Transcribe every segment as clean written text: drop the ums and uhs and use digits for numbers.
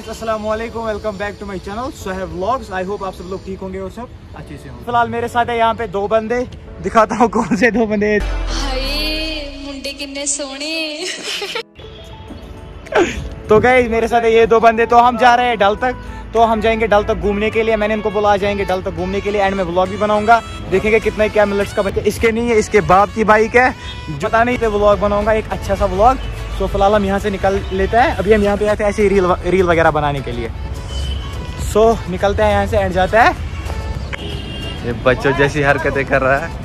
अस्सलाम वालेकुम, welcome back to my channel Soheb vlogs. I hope आप सब लोग ठीक होंगे और सब अच्छे से होंगे। फिलहाल मेरे साथ है यहाँ पे दो बंदे, दिखाता हूँ कौन से दो बंदे। हाय मुंडे कितने सोने। तो गाइस मेरे साथ है ये दो बंदे। तो हम जा रहे हैं डल तक, तो हम जाएंगे डल तक घूमने के लिए। मैंने इनको बोला आ जाएंगे डल तक घूमने के लिए। एंड में व्लॉग भी बनाऊंगा, देखेंगे कितना क्या मिनट्स का बच्चा। इसके नहीं है, इसके बाप की बाइक है, पता नहीं पे व्लॉग बनाऊंगा, एक अच्छा सा व्लॉग। तो फिलहाल हम यहाँ से निकल लेते हैं। अभी हम यहाँ पे आए थे ऐसे रील वगैरह बनाने के लिए। सो निकलते हैं यहाँ से एंड जाते हैं। ये बच्चों जैसी हरकतें कर रहा है,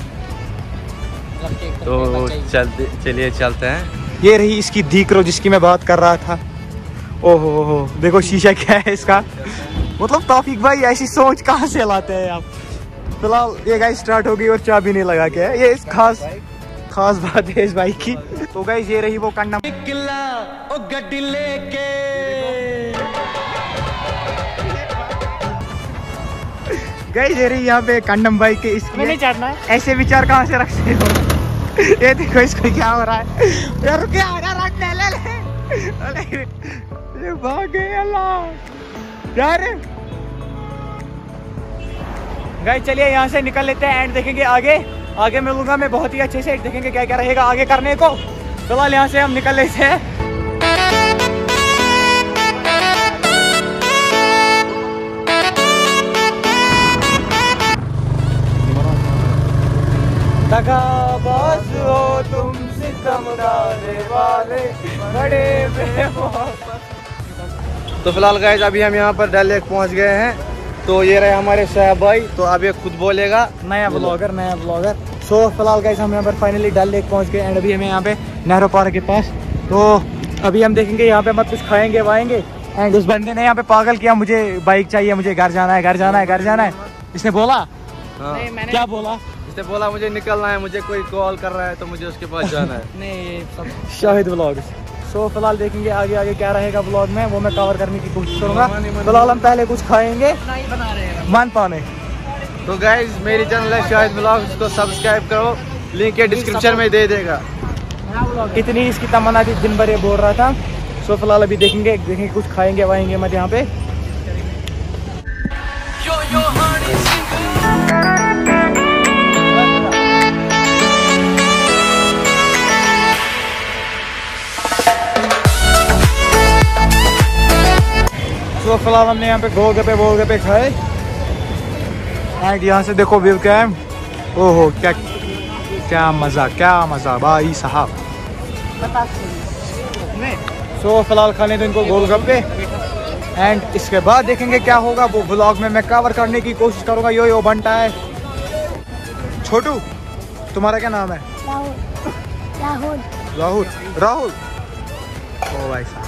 तो चलिए चलते हैं। ये रही इसकी दीकरो जिसकी मैं बात कर रहा था। ओहो हो, देखो शीशा क्या है इसका। मतलब तौफीक भाई ऐसी सोच कहाँ से लाते हैं आप। फिलहाल ये गाइस स्टार्ट हो गई और चाबी नहीं लगा के है। ये इस खास बात है इस बाइक की। तो गाइस ये रही वो कंडम गड्डी लेके। गाइस ये रही यहाँ पे कंडम बाइक के। इसमें नहीं चढ़ना है, ऐसे विचार कहाँ से रखते हो। ये देखो इसको क्या हो रहा है यार, क्या रख ले। ये भाग गए अल्लाह यार। गाइस चलिए यहाँ से निकल लेते हैं एंड देखेंगे आगे मिलूंगा मैं बहुत ही अच्छे से। देखेंगे क्या क्या रहेगा आगे करने को। फिलहाल यहाँ से हम निकल लेते हैं। दगाबाज हो तुम, सितमगाने वाले बड़े बेवफा। तो फिलहाल गाइस अभी हम यहाँ पर डल लेक पहुँच गए हैं। तो ये रहे हमारे सोहेब भाई, तो अब ये खुद बोलेगा, नया ब्लॉगर। सो फिलहाल गाइस हम यहाँ पर फाइनली डल लेक पहुँच गए एंड अभी हमें यहाँ पे नेहरू पार्क के पास। तो अभी हम देखेंगे यहाँ पे मत कुछ खाएंगे वाएंगे। एंड उस बंदे ने यहाँ पे पागल किया, मुझे बाइक चाहिए, मुझे घर जाना है। इसने बोला क्या बोला? इसने बोला मुझे निकलना है, मुझे कोई कॉल कर रहा है तो मुझे उसके पास जाना है। नहीं सब शाहिद व्लॉग्स। सो फिलहाल देखेंगे आगे क्या रहेगा व्लॉग में, वो मैं कवर करने की कोशिश करूंगा। फिलहाल हम पहले कुछ खाएंगे मान पाने। तो गाइस मेरी चैनल है शाहिद व्लॉग्स, उसको सब्सक्राइब करो, लिंक के डिस्क्रिप्शन में दे देगा। इतनी इसकी तमन्ना थी, दिन भर ये बोल रहा था। सो फिलहाल अभी देखेंगे कुछ खाएंगे वाएंगे मत यहाँ पे। तो फिलहाल हमने यहाँ पे गोलगप्पे खाए एंड यहाँ से देखो व्यू क्या है। ओहो क्या मज़ा भाई साहब। सो फिलहाल खाने तो इनको गोलगप्पे एंड इसके बाद देखेंगे क्या होगा, वो व्लॉग में मैं कवर करने की कोशिश करूँगा। यो बनता है। छोटू तुम्हारा क्या नाम है? राहुल। ओ भाई साहब।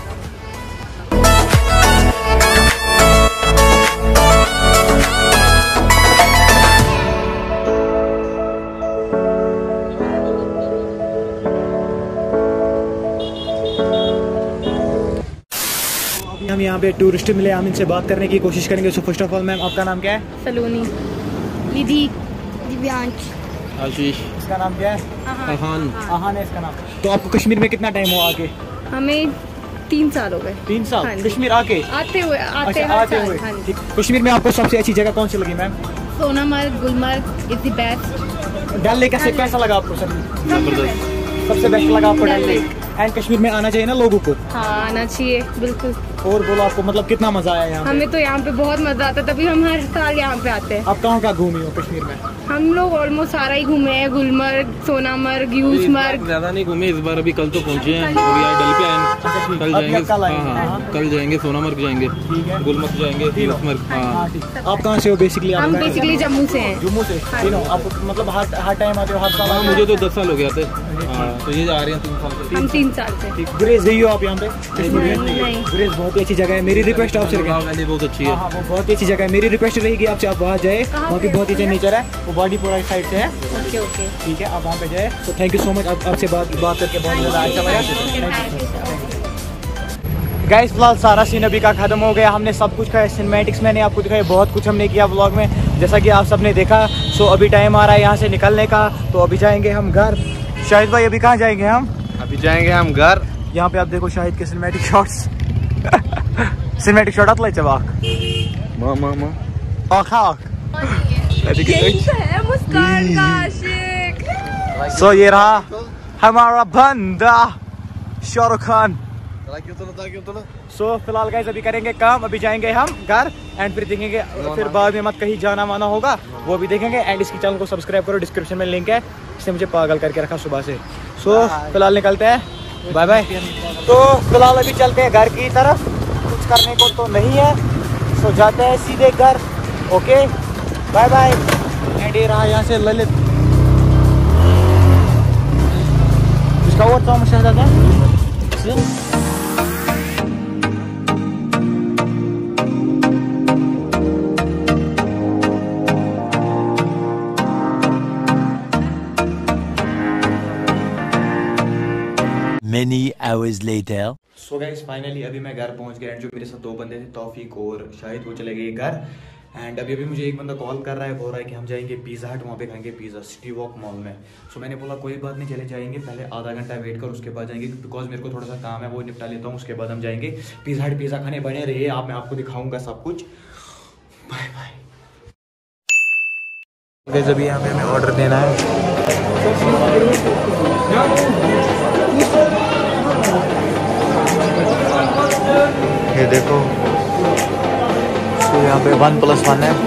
हम यहाँ पे टूरिस्ट मिले, हम इनसे बात करने की कोशिश करेंगे। So first of all ma'am आपका नाम क्या है? सलोनी, निधि, दिव्यांश, आशीष। इसका नाम क्या है? आहान है इसका नाम। तो आपको कश्मीर में कितना टाइम हुआ आके? हमें 3 साल हो गए। 3 साल? हाँ कश्मीर आते हुए। हाँ ठीक। कश्मीर में आपको सबसे अच्छी जगह कौन सी लगी ma'am? Sonamarg, Gulmarg is the best. Dal lake कैसा लगा आपको? सबसे बेस्ट लगा आपको डल लेक? एंड कश्मीर में आना चाहिए ना लोगों को? हाँ आना चाहिए बिल्कुल। और बोलो आपको मतलब कितना मजा आया यहाँ? हमें तो यहाँ पे बहुत मजा आता है, तभी हम हर साल यहाँ पे आते हैं। आप कहाँ घूमी हो कश्मीर में? हम लोग ऑलमोस्ट सारा ही घूमे हैं, गुलमर्ग, सोनामर्ग, यूसमर्ग। ज्यादा नहीं घूमे इस बार, अभी कल तो पहुँचे हैं, अभी यार डल पे आए। कल जाएंगे, कल जाएंगे सोनामर्ग जाएंगे, गुलमर्ग जाएंगे, यूसमर्ग। आप कहाँ से हो बेसिकली? हम बेसिकली जम्मू से हैं। जम्मू से? आप मतलब हर टाइम आते हो? हर साल? मुझे तो 10 साल हो गया था, तो ये जा रहे हैं 3 साल से। हम 3 साल से। ग्रेस गई हो आप यहाँ पे? नहीं। ग्रेस बहुत ही अच्छी जगह है। मेरी रिक्वेस्ट आपसे बहुत अच्छी है। वो बहुत ही अच्छी जगह है। मेरी रिक्वेस्ट रहेगी आपसे आप वहाँ जाए, वहाँ की बहुत ही अच्छा नेचर है। वो बाडीपुरा साइड से है। ओके ठीक है, आप वहाँ पे जाए। तो थैंक यू सो मच, आपसे बात करके बहुत ज़्यादा अच्छा लगा। गाइस फिलहाल सारा सीन अभी का खत्म हो गया, हमने सब कुछ खाया। सिनेमैटिक्स मैंने आपको दिखाया, बहुत कुछ हमने किया व्लॉग में जैसा कि आप सबने देखा। सो अभी टाइम आ रहा है यहाँ से निकलने का, तो अभी जाएंगे हम घर। शाहिद भाई अभी कहाँ जाएंगे हम? अभी जाएंगे हम घर। यहाँ पे आप देखो शाहिद के सिनेमैटिक शॉट्स। सिनेमैटिक शॉट आत लच वाक मामा आख आख यही तो है मुस्कान का आशिक। सो ये रहा हमारा बंदा शाहरुख खान। सो फिलहाल गाइस अभी करेंगे काम, अभी जाएंगे हम घर एंड फिर देखेंगे, फिर बाद में मत कहीं जाना वाना होगा वो भी देखेंगे। एंड इसकी चैनल को सब्सक्राइब करो, डिस्क्रिप्शन में लिंक है। इसने मुझे पागल करके रखा सुबह से। सो फिलहाल निकलते हैं, बाय बाय। तो फिलहाल अभी चलते हैं घर की तरफ, कुछ करने को तो नहीं है, सो जाते हैं सीधे घर। Okay bye bye. एंड ये रहा यहाँ से ललित, इसका और तो शहजादा Many hours later. So guys finally अभी मैं घर पहुंच गया। एंड जो मेरे साथ दो बंदे थे, तौफीक और शाहिद, वो चले गए घर। एंड अभी मुझे एक बंदा कॉल कर रहा है, बोल रहा है कि हम जाएंगे पिज़्ज़ा हट, वहाँ पे खाएंगे पिज़्ज़ा सिटी वॉक मॉल में। सो मैंने बोला कोई बात नहीं, चले जाएंगे, पहले आधा घंटा वेट कर उसके बाद जाएंगे, बिकॉज मेरे को थोड़ा सा काम है वो निपटा लेता हूँ, उसके बाद हम जाएंगे पिज़्ज़ा हट। पिज़्ज़ा खाने बने रहिए आप, मैं आपको दिखाऊंगा सब कुछ। Bye bye. गाइस अभी यहाँ पे हमें ऑर्डर देना है। ये देखो, तो यहाँ पे 1+1 है।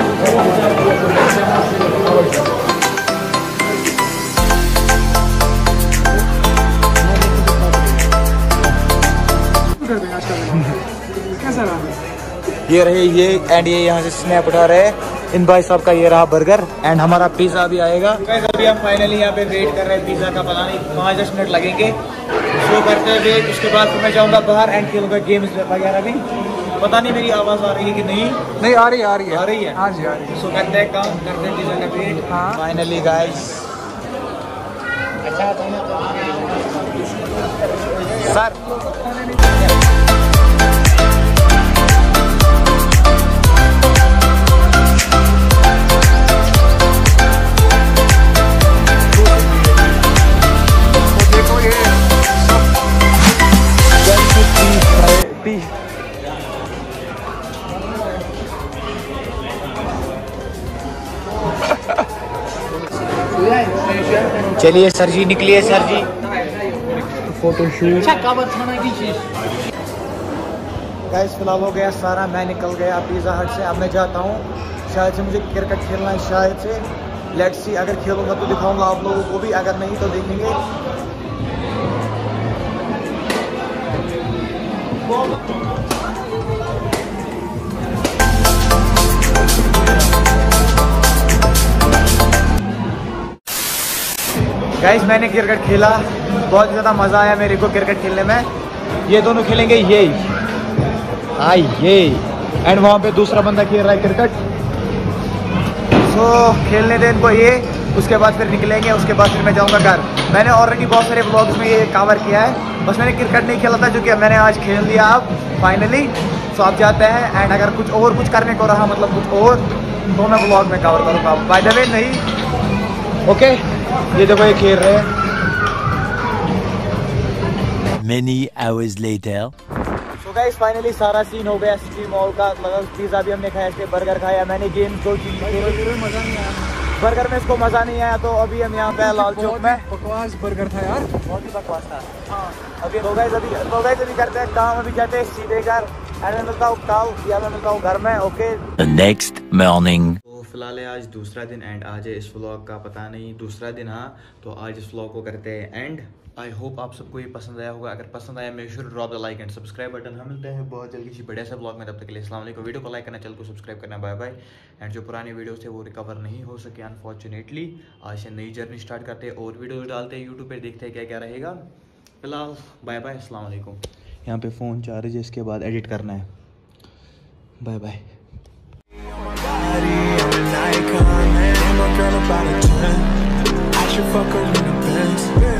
ये रहे ये, एंड ये यहाँ से स्नैप उठा रहे हैं इन भाई साहब का। ये रहा बर्गर एंड हमारा पिज़्ज़ा भी आएगा। अभी हम फाइनली यहाँ पे वेट कर रहे हैं पिज़्ज़ा का, पता नहीं 5-10 मिनट लगेंगे। शो करते हैं वेट, उसके बाद फिर मैं जाऊँगा बाहर एंड खेलूँगा गेम्स वगैरह भी। पता नहीं मेरी आवाज़ आ रही है कि नहीं आ रही है आ रही है। हाँ जी आ रही है। सो करते हैं काम, करते हैं पिज़्ज़ा का वेट। फाइनली गाइस सर चलिए सर जी, निकलिए सर जी, फोटोशूट। गाइस फिलहाल हो गया सारा, मैं निकल गया पिज़्ज़ा हट से। अब मैं जाता हूँ, शायद से मुझे क्रिकेट खेलना है, शायद से। लेट्स सी, अगर खेलूंगा तो दिखाऊंगा आप लोगों को भी, अगर नहीं तो देखेंगे। गाइस मैंने क्रिकेट खेला, बहुत ज़्यादा मज़ा आया मेरे को क्रिकेट खेलने में। ये दोनों खेलेंगे ये एंड वहाँ पे दूसरा बंदा खेल रहा है क्रिकेट। सो खेलने दें इनको ये, उसके बाद फिर निकलेंगे, उसके बाद फिर मैं जाऊँगा घर। मैंने ऑलरेडी बहुत सारे ब्लॉग्स में ये कवर किया है, बस मैंने क्रिकेट नहीं खेला था, जो कि मैंने आज खेल लिया अब फाइनली। सो आप जाते हैं एंड अगर कुछ करने को रहा, मतलब कुछ और, तो मैं ब्लॉग में कवर करूँगा। बाय द वे नहीं, ओके ये देखो ये खेल रहे हैं। Many hours later. So guys finally सारा सीन हो गया सिटी मॉल का। मतलब पिज़्ज़ा भी हमने खाया, इसके बर्गर खाया, मैंने गेम 2 चीज़ मज़ा नहीं आया बर्गर में, इसको मज़ा नहीं आया। तो अभी हम यहाँ पे लाल चौक में, बकवास बर्गर था यार, बहुत ही बकवास था। हाँ अभी तो गाइस अभी करते हैं काम, अभी जाते हैं सीधे घर। मैं मिलता हूँ कल या मैं मिलता हूँ घर में। Okay The next morning. फिलहाल है आज दूसरा दिन एंड आज है इस व्लॉग का पता नहीं दूसरा दिन। हाँ तो आज इस व्लॉग को करते हैं एंड। आई होप आप सबको ये पसंद आया होगा। अगर पसंद आया make sure drop the like and subscribe button. हम मिलते हैं बहुत जल्दी किसी बढ़िया सा व्लॉग में, तब तक के लिए अस्सलाम वालेकुम। वीडियो को लाइक करना, चैनल को सब्सक्राइब करना, बाय बाय। एंड जो पुराने वीडियोस थे वो रिकवर नहीं हो सके अनफॉर्चुनेटली। आज से नई जर्नी स्टार्ट करते हैं और वीडियोस डालते हैं यूट्यूब पर, देखते हैं क्या क्या रहेगा। फिलहाल बाय बाय, अस्सलाम वालेकुम। यहाँ पे फ़ोन चार्ज है, इसके बाद एडिट करना है। Bye bye. I should fuck her in the Benz.